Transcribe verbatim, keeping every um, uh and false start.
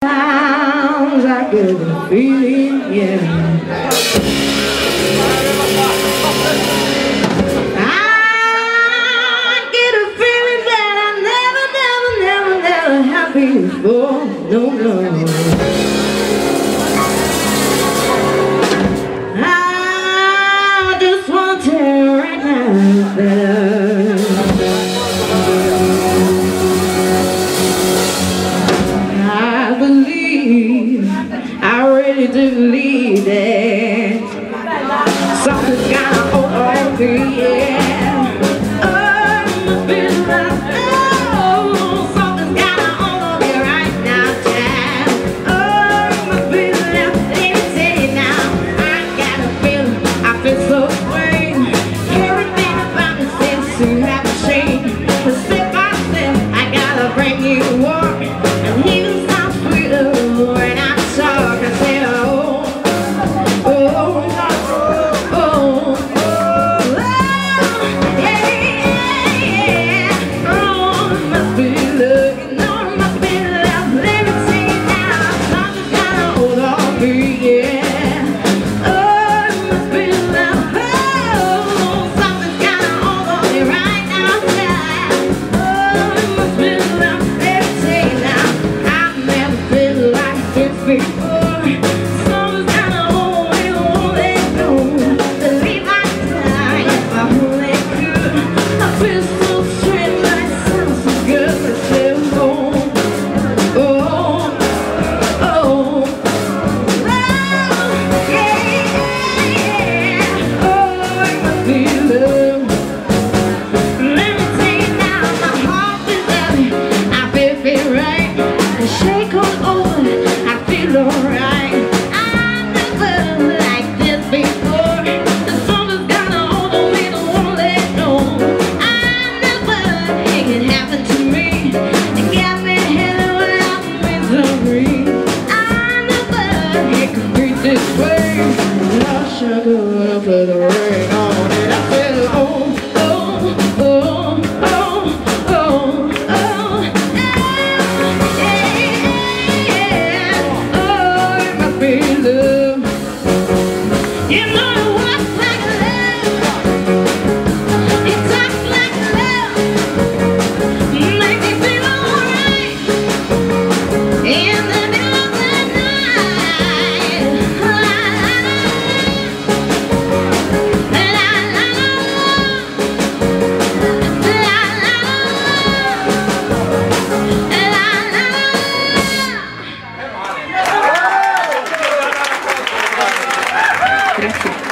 Sounds I get a feeling, yeah. I get a feeling that I never, never, never, never have before. No, no. I just want to tell you right now that I believe, I really do believe that something's gonna hold on me, yeah. Oh, must be right. Oh, something's gonna hold on me right now, child. Oh, must be right. Let me tell you now, I got a feeling, I feel so strange. Everything about me seems to have changed. But step by step, I gotta bring you walk. And even sounds sweeter when I talk. I say, oh, oh, oh, oh, oh, yeah, yeah, yeah. Oh, it must be love, you know it must be love. Let me tell you now, something's gonna hold on me, yeah. Oh, it must be love. Oh, something's gonna hold on me right now, yeah. Oh, it must be love. Let me tell you now, I've never felt like this before. Something's gonna hold me, won't let go. Believe I die if I only could. I feel so strange, but it sounds so good. But still, oh, oh, oh, oh, yeah, yeah. Oh, it must be love. Let me tell you now, my heart is heavy. I feel, feel right. The shake all over, I feel alright. I never liked this before. The something's gonna hold on me, don't wanna let go. I never think it happened to me. It got me held without misery. I never it could be this way. Love sugar up with the rain on it. I feel oh, oh, oh, oh, oh, oh, yeah, yeah. Oh, it must be love. You know it walks like love. It talks like love. Make me feel alright in the middle of the night. La la la, la la la, la la la, la la la. Gracias.